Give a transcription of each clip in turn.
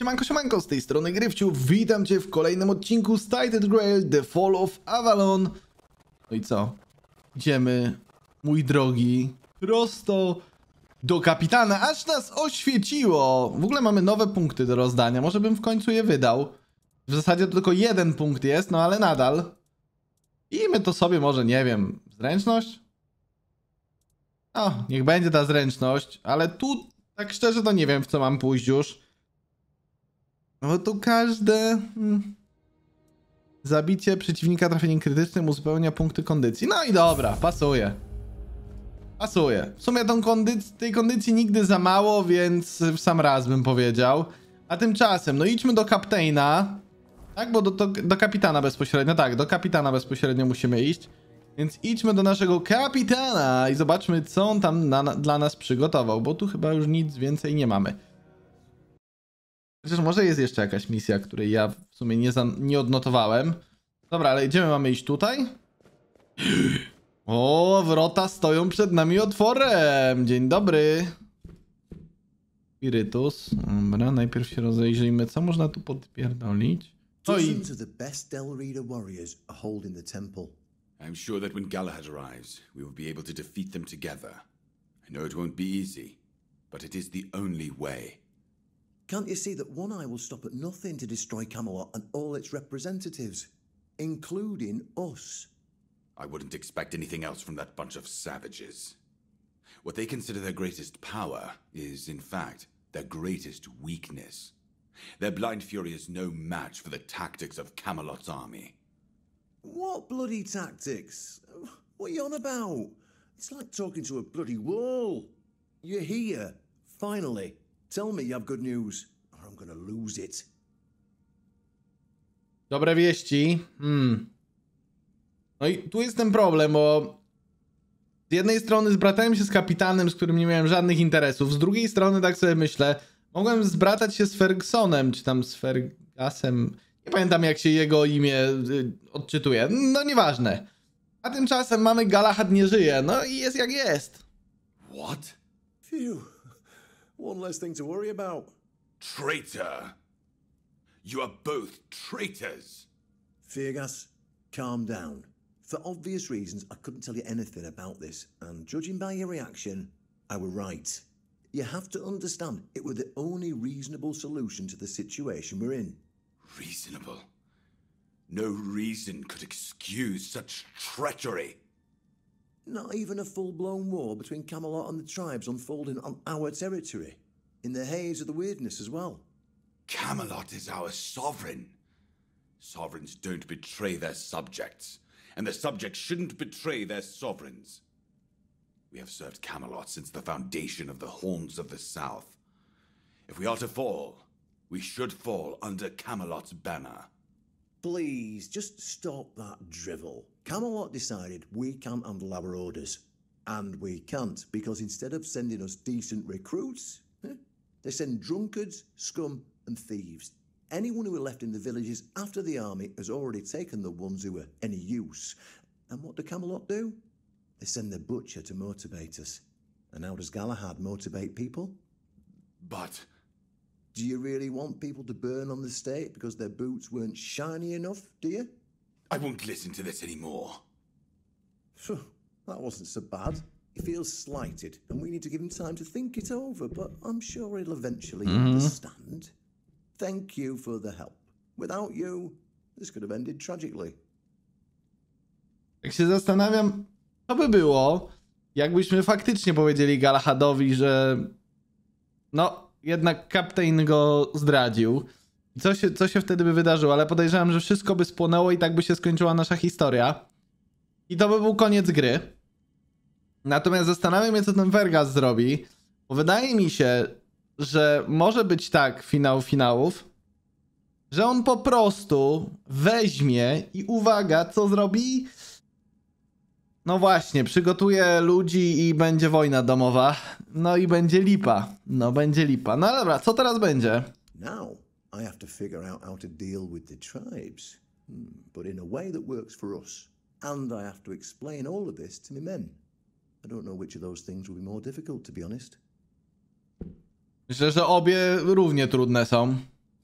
Siemanko, z tej strony Gryfciu, witam cię w kolejnym odcinku z Tainted Grail The Fall of Avalon. No i co? Idziemy, mój drogi, prosto do kapitana, aż nas oświeciło. W ogóle mamy nowe punkty do rozdania, może bym w końcu je wydał. W zasadzie to tylko jeden punkt jest, no ale nadal. I my to sobie może, nie wiem, zręczność? No, niech będzie ta zręczność, ale tu tak szczerze to nie wiem, w co mam pójść już. No bo tu każde zabicie przeciwnika trafieniem krytycznym uzupełnia punkty kondycji. No i dobra, pasuje. Pasuje. W sumie tej kondycji nigdy za mało, więc w sam raz bym powiedział. A tymczasem, no idźmy do kapitana. Tak, bo do kapitana bezpośrednio, tak, do kapitana bezpośrednio musimy iść. Więc idźmy do naszego kapitana i zobaczmy, co on tam dla nas przygotował, bo tu chyba już nic więcej nie mamy. Chociaż może jest jeszcze jakaś misja, której ja w sumie nie odnotowałem. Dobra, ale idziemy, mamy iść tutaj. O, wrota stoją przed nami otworem. Dzień dobry. Spirytus. Dobra, najpierw się rozejrzyjmy, co można tu podpierdolić. No i... I'm sure that when Galahad arrives, we will be able to defeat them together. I know it won't be easy, but it is the only way. Can't you see that One Eye will stop at nothing to destroy Camelot and all its representatives, including us? I wouldn't expect anything else from that bunch of savages. What they consider their greatest power is, in fact, their greatest weakness. Their blind fury is no match for the tactics of Camelot's army. What bloody tactics? What are you on about? It's like talking to a bloody wall. You're here, finally. Tell me you have good news, or I'm gonna lose it. Dobre wieści. No i tu jest ten problem, bo z jednej strony zbratałem się z kapitanem, z którym nie miałem żadnych interesów. Z drugiej strony, tak sobie myślę, mogłem zbratać się z Fergusonem, czy tam z Fergasem. Nie pamiętam, jak się jego imię odczytuje. No nieważne. A tymczasem mamy Galahad nie żyje. No i jest jak jest. What? Phew. One less thing to worry about. Traitor! You are both traitors! Fergus, calm down. For obvious reasons, I couldn't tell you anything about this, and judging by your reaction, I were right. You have to understand, it were the only reasonable solution to the situation we're in. Reasonable? No reason could excuse such treachery. Not even a full-blown war between Camelot and the tribes unfolding on our territory, in the haze of the weirdness as well. Camelot is our sovereign. Sovereigns don't betray their subjects, and the subjects shouldn't betray their sovereigns. We have served Camelot since the foundation of the Horns of the South. If we are to fall, we should fall under Camelot's banner. Please, just stop that drivel. Camelot decided we can't handle our orders. And we can't, because instead of sending us decent recruits, they send drunkards, scum, and thieves. Anyone who are left in the villages after the army has already taken the ones who are any use. And what do Camelot do? They send the butcher to motivate us. And how does Galahad motivate people? But... Do you really want people to burn on the stake because their boots weren't shiny enough, do you? I won't listen to this anymore. That wasn't so bad. He feels slighted, and we need to give him time to think it over, but I'm sure he'll eventually understand. Thank you for the help. Without you, this could have ended tragically. Jak się zastanawiam, co by było, jakbyśmy faktycznie powiedzieli Galahadowi, że no, jednak kapitan go zdradził. Co się wtedy by wydarzyło? Ale podejrzewam, że wszystko by spłonęło i tak by się skończyła nasza historia. I to by był koniec gry. Natomiast zastanawiam się, co ten Fergus zrobi. Bo wydaje mi się, że może być tak finał finałów, że on po prostu weźmie i uwaga, co zrobi? No właśnie, przygotuje ludzi i będzie wojna domowa. No i będzie lipa. No będzie lipa. No dobra, co teraz będzie? Now I have to figure out how to deal with the tribes. But in a way that works for us. And I have to explain all of this to my men. I don't know which of those things will be more difficult, to be honest. Myślę, że obie równie trudne są.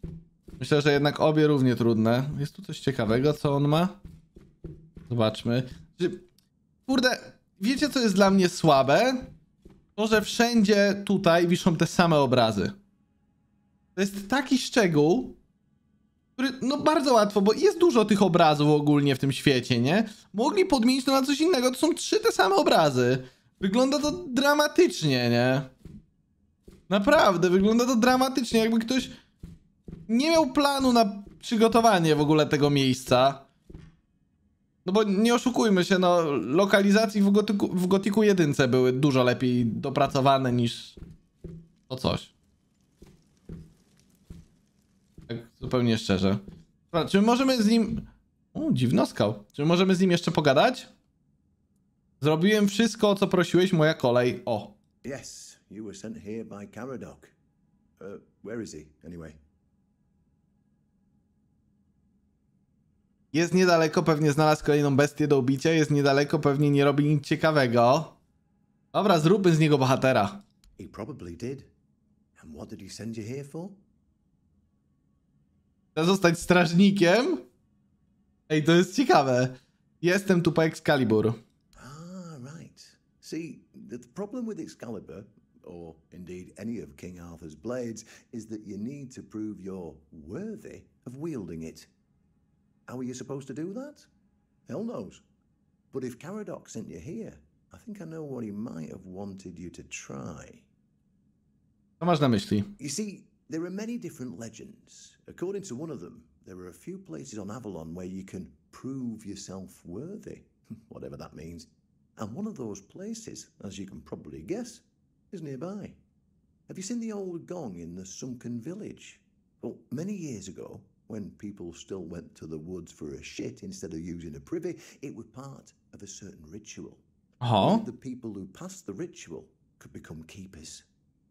Myślę, że jednak obie równie trudne. Jest tu coś ciekawego, co on ma? Zobaczmy. Kurde, wiecie co jest dla mnie słabe? To, że wszędzie tutaj wiszą te same obrazy. To jest taki szczegół, który, no bardzo łatwo, bo jest dużo tych obrazów ogólnie w tym świecie, nie? Mogli podmienić to na coś innego, to są 3 te same obrazy. Wygląda to dramatycznie, nie? Naprawdę, wygląda to dramatycznie, jakby ktoś nie miał planu na przygotowanie w ogóle tego miejsca. No bo nie oszukujmy się, no lokalizacji w Gothicu 1 były dużo lepiej dopracowane niż to coś. Tak zupełnie szczerze. Dobra, czy możemy z nim... dziwnoskał. Czy możemy z nim jeszcze pogadać? Zrobiłem wszystko, o co prosiłeś, moja kolej. O. Yes, you were sent here by Caradoc. Where is he, anyway? Jest niedaleko, pewnie znalazł kolejną bestię do ubicia. Jest niedaleko, pewnie nie robi nic ciekawego. Dobra, zróbmy z niego bohatera. He probably did. And what did he send you here for? Chcę zostać strażnikiem? Ej, to jest ciekawe. Jestem tu po Excalibur. Ah, right. See, the problem with Excalibur, or indeed any of King Arthur's blades, is that you need to prove you're worthy of wielding it. How are you supposed to do that? Hell knows. But if Caradoc sent you here, I think I know what he might have wanted you to try. Co masz na myśli? You see, there are many different legends. According to one of them, there are a few places on Avalon where you can prove yourself worthy, whatever that means. And one of those places, as you can probably guess, is nearby. Have you seen the old gong in the sunken village? Well, many years ago, when people still went to the woods for a shit instead of using a privy, it was part of a certain ritual. Oho. The people who passed the ritual could become keepers.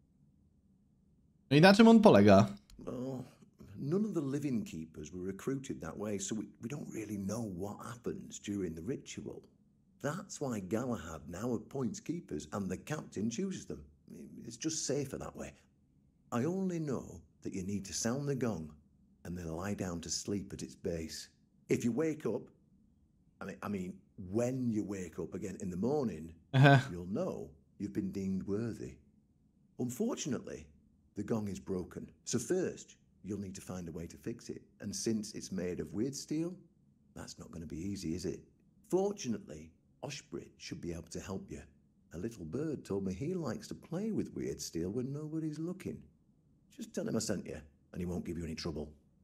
No i na czym on polega? Well, none of the living keepers were recruited that way, so we don't really know what happens during the ritual. That's why Galahad now appoints keepers and the captain chooses them. It's just safer that way. I only know that you need to sound the gong and then lie down to sleep at its base. If you wake up, I mean, when you wake up again in the morning, you'll know you've been deemed worthy. Unfortunately, the gong is broken. So first, you'll need to find a way to fix it. And since it's made of weird steel, that's not going to be easy, is it? Fortunately, Oshbrit should be able to help you. A little bird told me he likes to play with weird steel when nobody's looking. Just tell him I sent you, and he won't give you any trouble.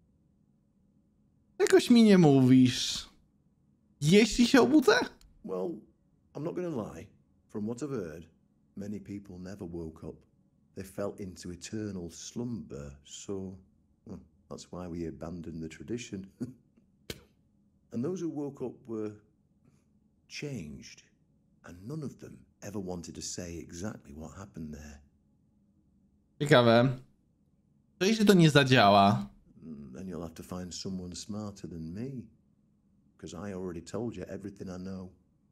Jakoś mi nie mówisz. Jeśli się obudzę? Well, I'm not going to lie. From what I've heard, many people never woke up. They fell into eternal slumber, so well, that's why we abandoned the tradition. And those who woke up were changed, and none of them ever wanted to say exactly what happened there. Ciekawe. Co jeśli to nie zadziała? Then you'll have to find someone smarter than me, because I already told you everything I know.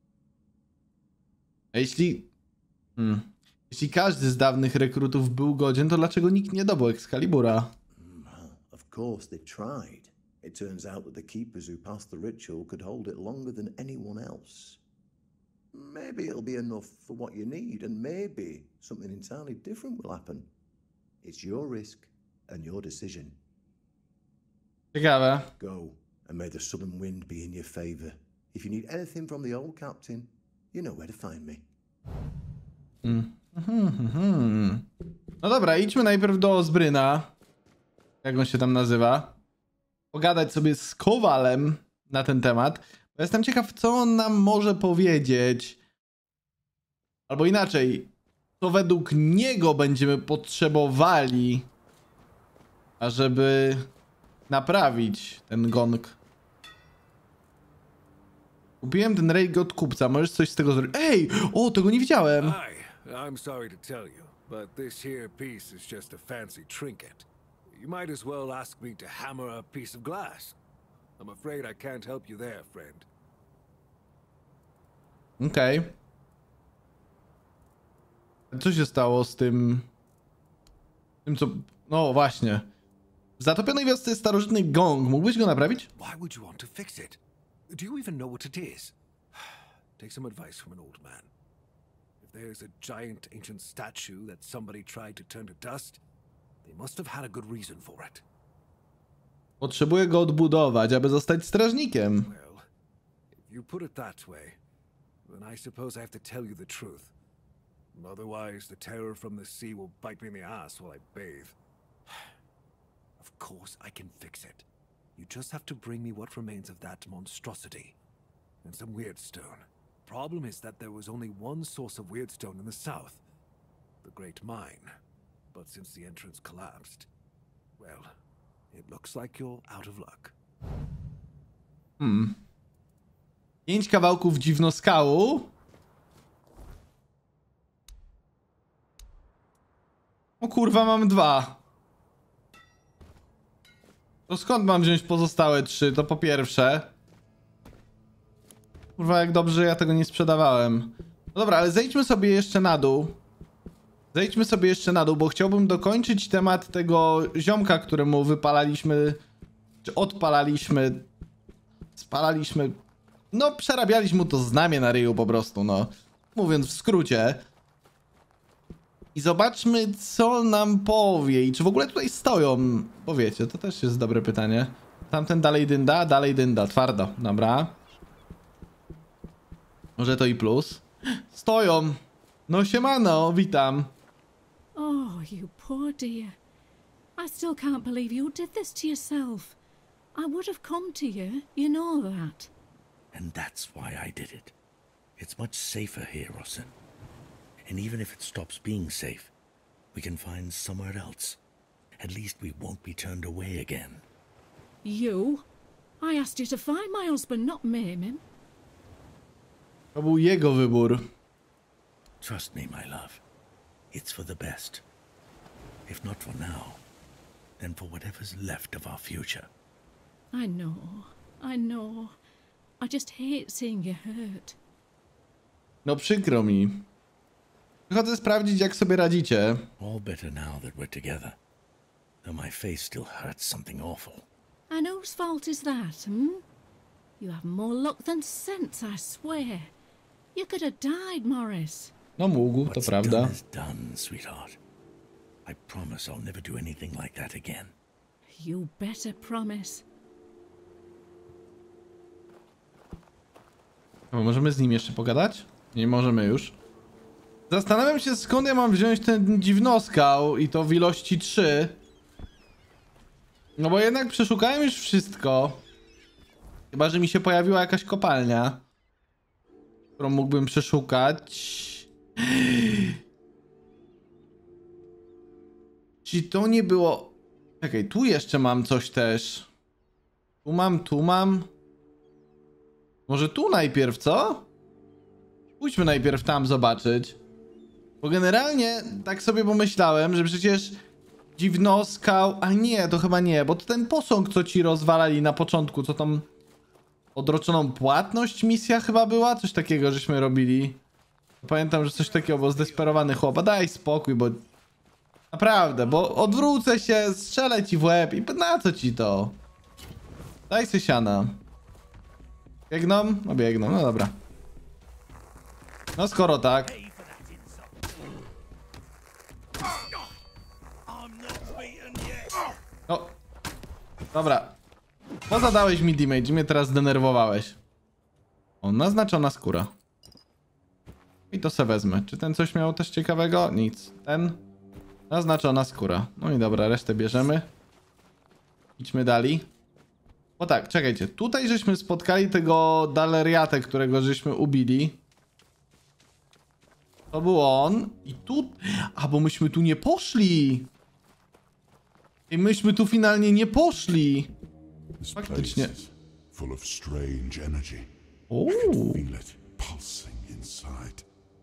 A jeśli... Jeśli każdy z dawnych rekrutów był godzien, to dlaczego nikt nie dobył Excalibura? Well, of course they tried. It turns out that the keepers who passed the ritual could hold it longer than anyone else. Maybe it'll be enough for what you need, and maybe something entirely different will happen. It's your risk and your decision. Ciekawe. Go, and may the southern wind be in your favor. If you need anything from the old captain, you know where to find me. No dobra, idźmy najpierw do Ozbryna. Jak on się tam nazywa? Pogadać sobie z Kowalem na ten temat. Bo jestem ciekaw, co on nam może powiedzieć. Albo inaczej, co według niego będziemy potrzebowali, ażeby naprawić ten gong. Kupiłem ten raid od kupca, możesz coś z tego zrobić? Ej! O, tego nie widziałem! Hi, I'm sorry to tell you, but this here piece is just a fancy trinket. You might as well ask me to hammer a piece of glass. I'm afraid I can't help you there, friend. Okej. Co się stało z tym... Tym co... No właśnie. W zatopionej wiosce jest starożytny gong. Mógłbyś go naprawić? Why would you want to fix it? Do you even know what it is? Take some advice from an old man. If there's a giant ancient statue that somebody tried to turn to dust, they must have had a good reason for it. Potrzebuję go odbudować, aby zostać strażnikiem. Well, if you put it that way, then I suppose I have to tell you the truth. Otherwise, the terror from the sea will bite me in the ass while I bathe. Of course, I can fix it. You just have to bring me what remains of that monstrosity. And some weirdstone. Problem is that there was only one source of weirdstone in the south. The Great Mine. But since the entrance collapsed, well, it looks like you're out of luck. 5 kawałków dziwnoskału. O kurwa, mam 2. To skąd mam wziąć pozostałe 3? To po pierwsze. Kurwa, jak dobrze, że ja tego nie sprzedawałem. No dobra, ale zejdźmy sobie jeszcze na dół. Zejdźmy sobie jeszcze na dół, bo chciałbym dokończyć temat tego ziomka, któremu wypalaliśmy, czy odpalaliśmy, spalaliśmy, no przerabialiśmy mu to znamie na ryju po prostu, no. Mówiąc w skrócie. I zobaczmy, co nam powie i czy w ogóle tutaj stoją. Bo wiecie, to też jest dobre pytanie. Tamten dalej dynda, twardo, dobra. Może to i plus. Stoją. No siemano, witam. Oh, you poor dear. I still can't believe you did this to yourself. I would have come to you, you know that. And that's why I did it. It's much safer here, Rosin. And even if it stops being safe, we can find somewhere else. At least we won't be turned away again. You? I asked you to find my husband, not maim him. To był jego wybór. Trust me, my love. It's for the best. If not for now, then for whatever's left of our future. I know. I just hate seeing you hurt. No przykro mi. Wychodzę sprawdzić, jak sobie radzicie. All better now that we're together. Though my face still hurts something awful. And whose fault is that, You have more luck than sense, I swear. You could have died, Morris. No mógł, to What's prawda. done is done, sweetheart. I promise I'll never do anything like that again. You better promise. O, możemy z nim jeszcze pogadać? Nie możemy już. Zastanawiam się, skąd ja mam wziąć ten dziwnoskał i to w ilości 3. No bo jednak przeszukałem już wszystko. Chyba że mi się pojawiła jakaś kopalnia, którą mógłbym przeszukać. Czy to nie było... Czekaj, tu jeszcze mam coś też. Tu mam. Może tu najpierw, co? Pójdźmy najpierw tam zobaczyć. Bo generalnie tak sobie pomyślałem, że przecież dziwnoskał... A nie, to chyba nie, bo to ten posąg, co ci rozwalali na początku, co tam... Odroczoną płatność misja chyba była? Coś takiego żeśmy robili. Pamiętam, że coś takiego, bo zdesperowany chłopa. Daj spokój, bo... Naprawdę, bo odwrócę się, strzelę ci w łeb i na co ci to? Daj se siana. Biegną? No biegną, no dobra. No skoro tak. No. Dobra. Pozadałeś mi damage, mnie teraz zdenerwowałeś. O, naznaczona skóra. I to se wezmę. Czy ten coś miał też ciekawego? Nic. Ten? Naznaczona skóra. No i dobra, resztę bierzemy. Idźmy dalej. O tak, czekajcie. Tutaj żeśmy spotkali tego Daleriatę, którego żeśmy ubili. To był on. I tu... A, bo myśmy tu nie poszli. I myśmy tu finalnie nie poszli. This Faktycznie. place is full of strange energy. Uuu. Feel it pulsing inside.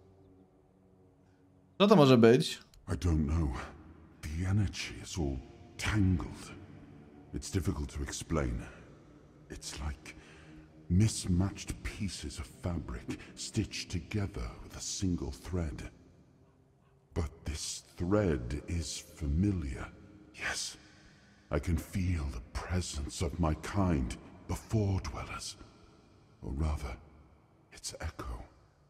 Co to może być? I don't know. The energy is all tangled. It's difficult to explain. It's like mismatched pieces of fabric stitched together with a single thread. But this thread is familiar. Yes, I can feel the presence of my kind, the Four Dwellers. Or rather, its echo.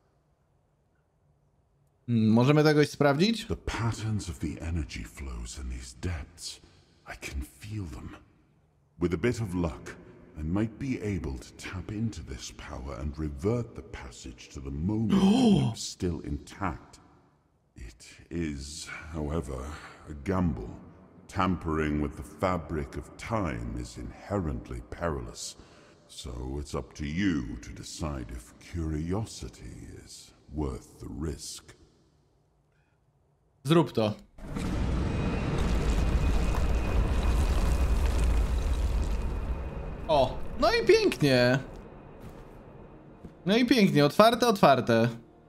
Możemy tego sprawdzić? The patterns of the energy flows in these depths. I can feel them. With a bit of luck, I might be able to tap into this power and revert the passage to the moment when I'm still intact. It is, however, a gamble. Tampering with the fabric of time is inherently perilous. So it's up to you to decide if curiosity is worth the risk. Zrób to. O, no i pięknie. No i pięknie, otwarte, otwarte.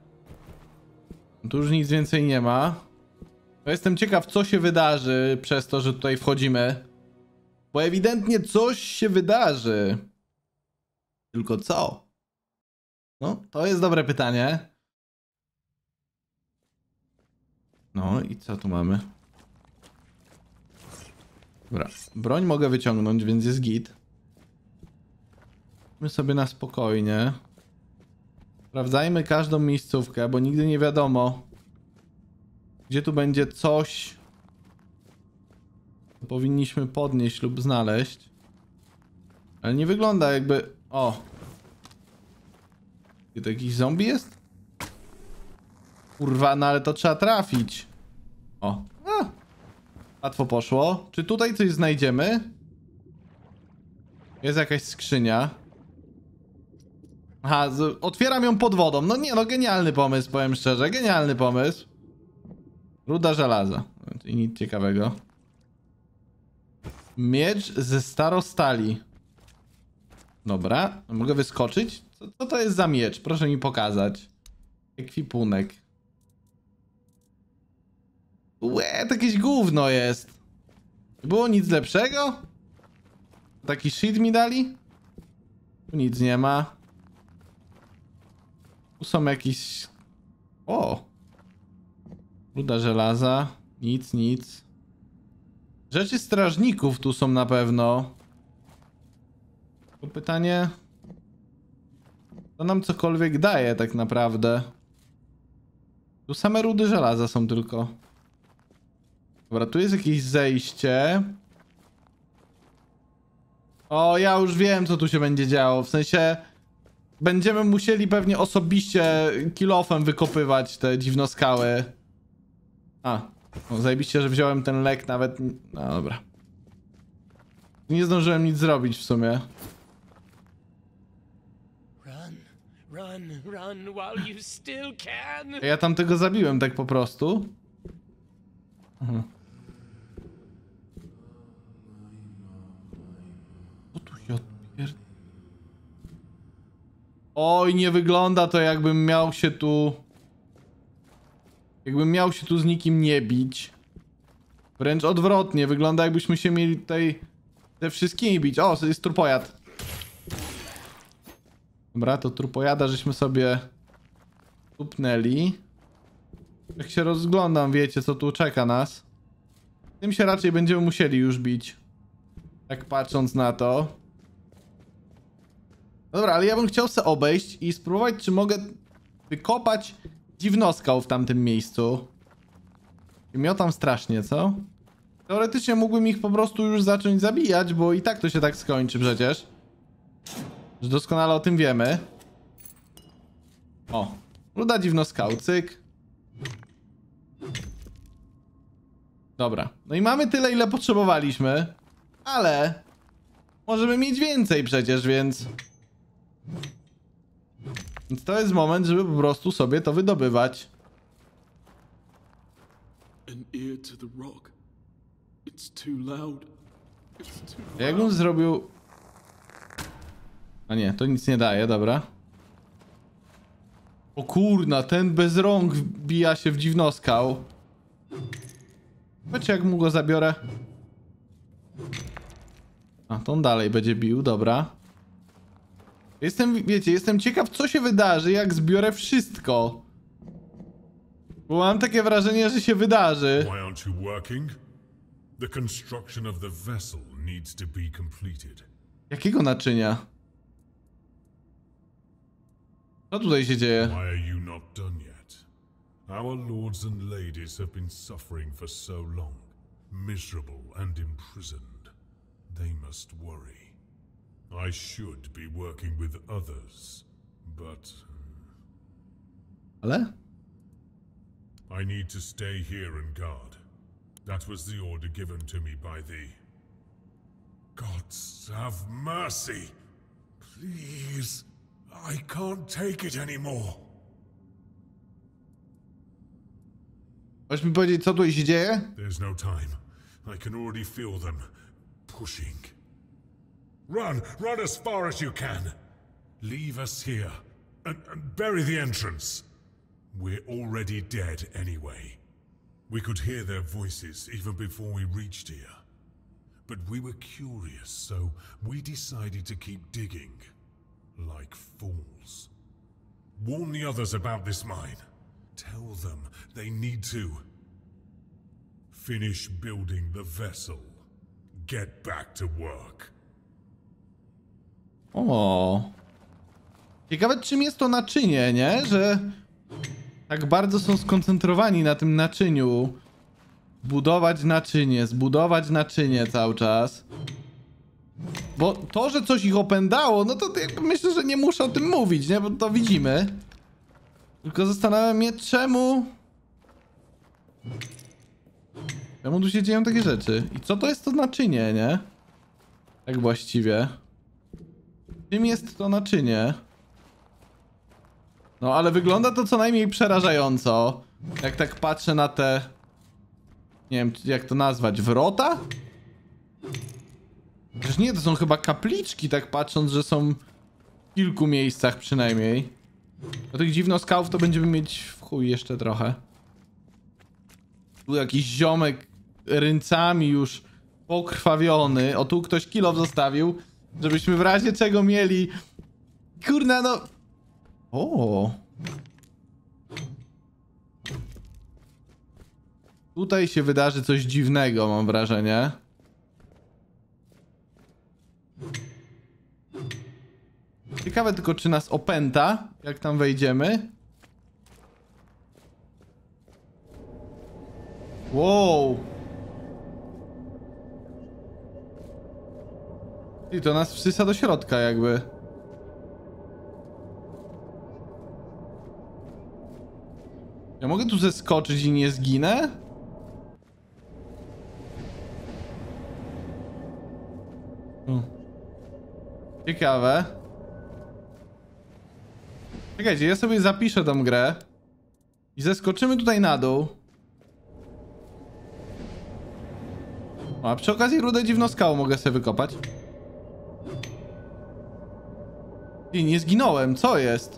Tu już nic więcej nie ma. Jestem ciekaw, co się wydarzy przez to, że tutaj wchodzimy. Bo ewidentnie coś się wydarzy. Tylko co? No, to jest dobre pytanie. No i co tu mamy? Dobra, broń mogę wyciągnąć, więc jest git. My sobie na spokojnie. Sprawdzajmy każdą miejscówkę, bo nigdy nie wiadomo, gdzie tu będzie coś, co powinniśmy podnieść lub znaleźć. Ale nie wygląda jakby... O! Gdzie to jakiś zombie jest? Kurwa, no ale to trzeba trafić. O. A. Łatwo poszło. Czy tutaj coś znajdziemy? Jest jakaś skrzynia. Aha, otwieram ją pod wodą. No nie, no genialny pomysł, powiem szczerze. Genialny pomysł. Ruda żelaza. Czyli nic ciekawego. Miecz ze starostali. Dobra, mogę wyskoczyć? Co to jest za miecz? Proszę mi pokazać. Ekwipunek. Łe, to jakieś gówno jest. Nie było nic lepszego? Taki shit mi dali? Tu nic nie ma. Tu są jakieś... O! Ruda żelaza. Nic, nic. Rzeczy strażników tu są na pewno. To pytanie... To nam cokolwiek daje tak naprawdę. Tu same rudy żelaza są tylko. Dobra, tu jest jakieś zejście. O, ja już wiem, co tu się będzie działo. W sensie... Będziemy musieli pewnie osobiście kilofem wykopywać te dziwnoskały. A, no zajebiście, że wziąłem ten lek nawet... No dobra. Nie zdążyłem nic zrobić w sumie. Run while you still can. Ja tam tego zabiłem tak po prostu. Mhm. Co tu się odpier... Oj, nie wygląda to jakbym miał się tu... Jakbym miał się tu z nikim nie bić. Wręcz odwrotnie, wygląda jakbyśmy się mieli tutaj ze wszystkimi bić. O, jest trupojad. Dobra, to trupojada żeśmy sobie tupnęli. Jak się rozglądam, wiecie co tu czeka nas. Tym się raczej będziemy musieli już bić. Tak patrząc na to. Dobra, ale ja bym chciał se obejść i spróbować, czy mogę wykopać dziwnoskał w tamtym miejscu. Miotam strasznie, co? Teoretycznie mógłbym ich po prostu już zacząć zabijać, bo i tak to się tak skończy przecież. Że doskonale o tym wiemy. O, ruda dziwnoskał, cyk. Dobra, no i mamy tyle, ile potrzebowaliśmy. Ale możemy mieć więcej przecież, więc... Więc to jest moment, żeby po prostu sobie to wydobywać. An ear to the rock. It's too loud. It's too loud. Jakbym zrobił... A nie, to nic nie daje, dobra. O kurna, ten bez rąk wbija się w dziwnoskał. Wiecie, jak mu go zabiorę? A, to on dalej będzie bił, dobra. Wiecie, jestem ciekaw, co się wydarzy, jak zbiorę wszystko. Bo mam takie wrażenie, że się wydarzy. Why aren't you working? The construction of the vessel needs to be completed. Jakiego naczynia? Co tutaj się dzieje? Why are you not done yet? Our lords and ladies have been suffering for so long, miserable and imprisoned. They must worry. I should be working with others, but... Ale? I need to stay here and guard. That was the order given to me by the... Gods have mercy! Please, I can't take it anymore. Możesz mi powiedzieć, co tutaj się dzieje? There's no time. I can already feel them pushing. Run as far as you can. Leave us here and bury the entrance. We're already dead anyway. We could hear their voices even before we reached here. But we were curious, so we decided to keep digging. Like fools. Warn the others about this mine. Tell them they need to finish building the vessel. Get back to work. O. Ciekawe, czym jest to naczynie, nie? Że tak bardzo są skoncentrowani na tym naczyniu. Zbudować naczynie cały czas. Bo to, że coś ich opędało, no to jakby myślę, że nie muszę o tym mówić, nie? Bo to widzimy. Tylko zastanawiam się, czemu tu się dzieją takie rzeczy? I co to jest to naczynie, nie? Tak właściwie. Czym jest to naczynie? No, ale wygląda to co najmniej przerażająco. Jak tak patrzę na te... Nie wiem, jak to nazwać. Wrota? Przecież nie, to są chyba kapliczki, tak patrząc, że są w kilku miejscach przynajmniej. Do tych dziwnoskałów to będziemy mieć w chuj jeszcze trochę. Tu jakiś ziomek ręcami już pokrwawiony. O, tu ktoś kilof zostawił, żebyśmy w razie czego mieli... Kurna, no... O. Tutaj się wydarzy coś dziwnego, mam wrażenie. Ciekawe tylko, czy nas opęta, jak tam wejdziemy. Wow. I to nas wsysa do środka jakby. Ja mogę tu zeskoczyć i nie zginę? Ciekawe. Czekajcie, ja sobie zapiszę tą grę. I zeskoczymy tutaj na dół. O, a przy okazji rudę dziwnoskałą mogę sobie wykopać. I nie zginąłem, co jest?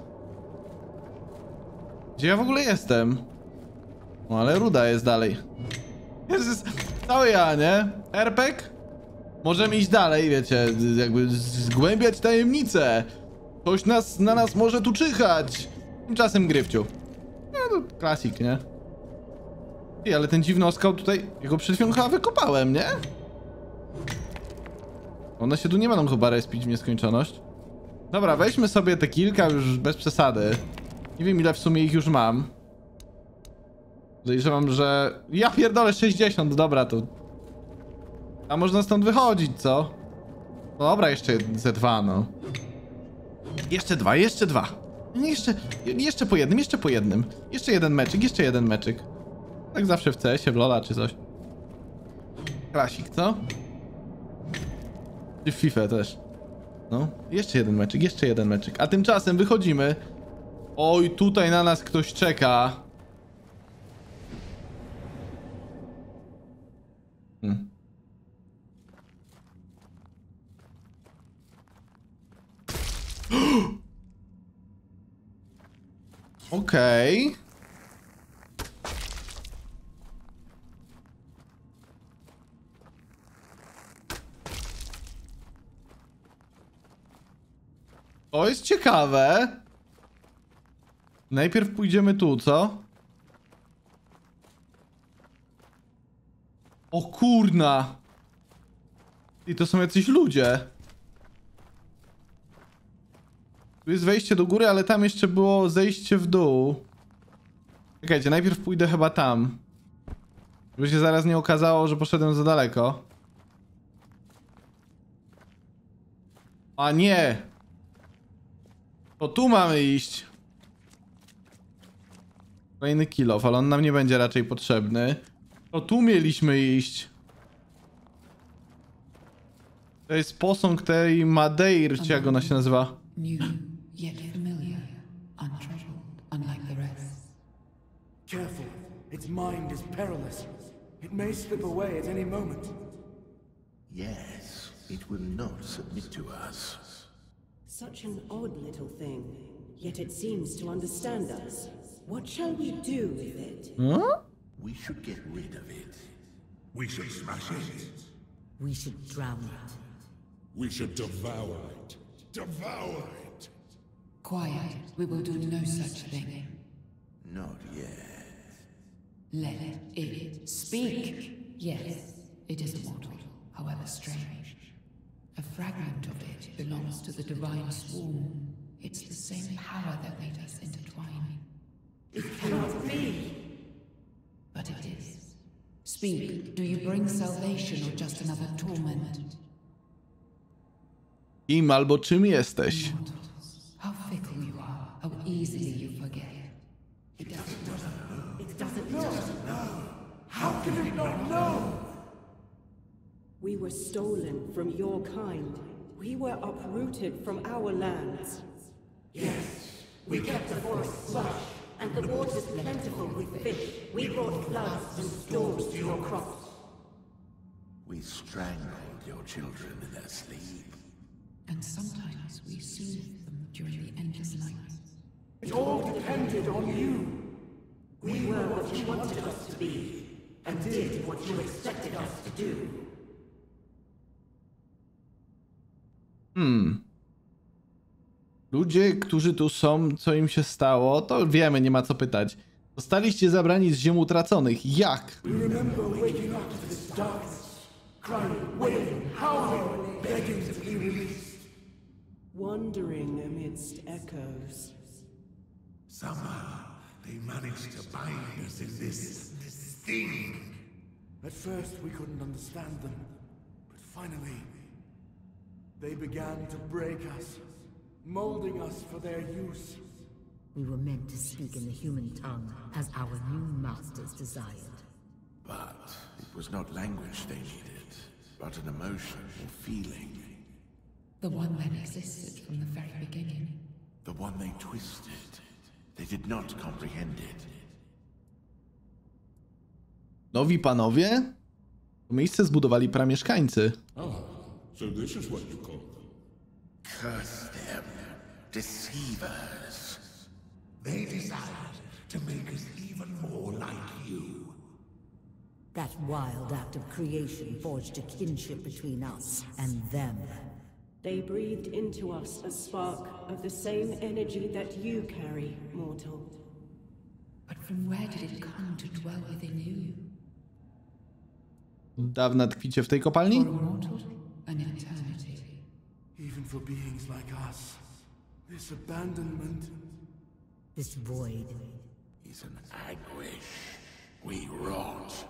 Gdzie ja w ogóle jestem? No ale ruda jest dalej. Jest cały ja, nie? RPG? Możemy iść dalej, wiecie, jakby zgłębiać tajemnice. Ktoś na nas może tu czyhać. Tymczasem Gryfciu. No to klasik, nie? I ale ten dziwnoskał tutaj, jego przed chwilą chyba wykopałem, nie? One się tu nie będą chyba respić w nieskończoność. Dobra, weźmy sobie te kilka już bez przesady. Nie wiem, ile w sumie ich już mam. Podejrzewam, że... Ja pierdolę 60, dobra, to... A można stąd wychodzić, co? No dobra, jeszcze ze dwa, no. Jeszcze dwa. Jeszcze po jednym. Jeszcze jeden meczyk. Tak zawsze w CS-ie, w Lola czy coś. Klasik, co? Czy w FIFA też. No, jeszcze jeden meczyk. A tymczasem wychodzimy. Oj, tutaj na nas ktoś czeka. Okej. To jest ciekawe. Najpierw pójdziemy tu, co? O kurna! I to są jacyś ludzie. Tu jest wejście do góry, ale tam jeszcze było zejście w dół. Czekajcie, najpierw pójdę chyba tam. Żeby się zaraz nie okazało, że poszedłem za daleko. A nie! To tu mamy iść. Kolejny kilof, ale on nam nie będzie raczej potrzebny. To tu mieliśmy iść. To jest posąg tej Madeir, czy jak ona się nazywa? New, yet familiar, untroubled, unlike the rest. Careful, its mind is perilous. It may slip away at any moment. Yes, it will not submit to us. Such an odd little thing, yet it seems to understand us. What shall we do with it? Huh? We should get rid of it. We should smash it. We should drown it. We should devour it. Devour it. Quiet, we will do no such thing. Not yet. Let it speak. Yes, it is immortal, however strange. A fragment of it belongs to the divine swarm. It's the same power that made us intertwine. It cannot be. But it is. Speak, do you bring salvation or just another torment? Kim albo czym jesteś? How fickle you are, how easily you forget. It doesn't know. How can it not know? We were stolen from your kind. We were uprooted from our lands. Yes, We kept the forests lush, and the waters plentiful with fish. We brought floods and storms to your crops. We strangled your children in their sleep. And sometimes we soothe them during the endless nights. it all depended on you. We were what you wanted us to be, and did what you expected us to do. Ludzie, którzy tu są, co im się stało, to wiemy, nie ma co pytać. Zostaliście zabrani z ziem utraconych. Jak? We remember waking up to this darkness, crying, wailing, howling, begging to be released. Wandering amidst echoes. Somehow they managed to bind us in this thing. At first we couldn't understand them, but finally they began to break us, molding us for their use. We were meant to speak in the human tongue, as our new masters desired. But it was not language they needed, but an emotion or feeling. The one that existed from the very beginning. The one they twisted. They did not comprehend it. Nowi panowie? To miejsce zbudowali pramieszkańcy. So this is what you call them. Curse them, deceivers. They decided to make us even more like you. That wild act of creation forged a kinship between us and them. They breathed into us a spark of the same energy that you carry, mortal. But from where did it come to dwell within you? Dawna tkwicie w tej kopalni? For a mortal, an eternity. Even for beings like us, this abandonment, This void. Is an anguish. We rot.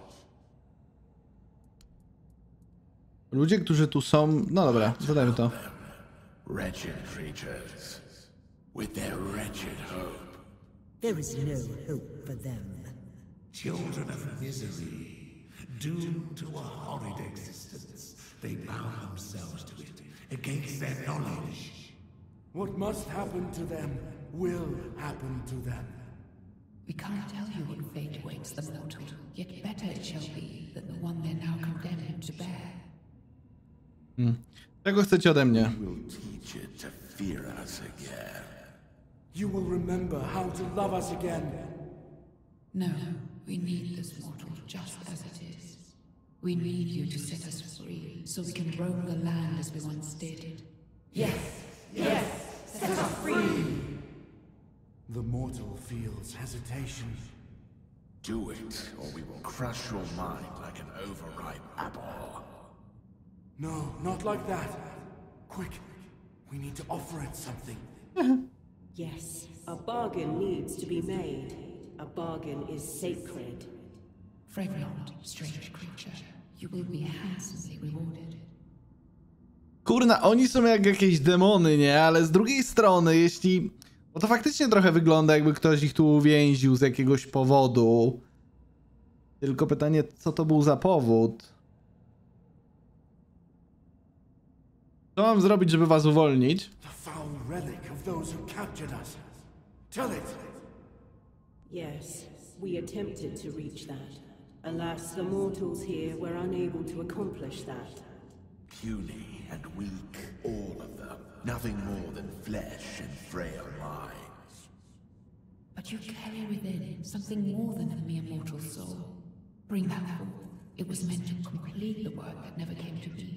Ludzie, którzy tu są... No dobra, zadajmy to. Wretched creatures. With their wretched hope. There is no hope for them. Children of misery, doomed to a horrid existence. They bound themselves to it against their knowledge. what must happen to them will happen to them. We can't tell you what fate awaits the mortal, yet better it shall be than the one they're now condemned to bear. Czego chcecie ode mnie? We will teach it to fear us again. You will remember how to love us again. No, we need this mortal just as it is. We need you to set us free, so we can roam the land as we once did. Yes, yes, set us free. The mortal feels hesitation. Do it, or we will crush your mind like an overripe apple. No, not like that. Quick, we need to offer it something. Yes, a bargain needs to be made. A bargain is sacred. Freljord, strange creature, you will be handsomely rewarded. Kurna, oni są jak jakieś demony, nie? Ale z drugiej strony, jeśli... Bo to faktycznie trochę wygląda, jakby ktoś ich tu uwięził z jakiegoś powodu. Tylko pytanie, co to był za powód? Co mam zrobić, żeby was uwolnić? The foul relic of those who captured us. Tell it! Yes, we attempted to reach that. Alas, the mortals here were unable to accomplish that. Puny and weak, all of them. Nothing more than flesh and frail minds. But you carry within something more than a mere mortal soul. Bring that forth. It was meant to complete the work that never came to be.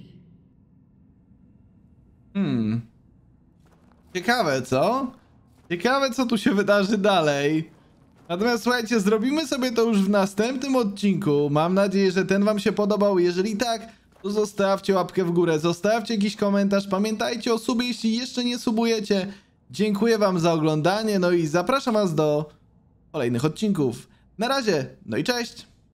Ciekawe, co? Ciekawe, co tu się wydarzy dalej. Natomiast słuchajcie, zrobimy sobie to już w następnym odcinku. Mam nadzieję, że ten wam się podobał. Jeżeli tak, to zostawcie łapkę w górę, zostawcie jakiś komentarz. Pamiętajcie o subie, jeśli jeszcze nie subujecie. Dziękuję wam za oglądanie, no i zapraszam was do kolejnych odcinków. Na razie, no i cześć!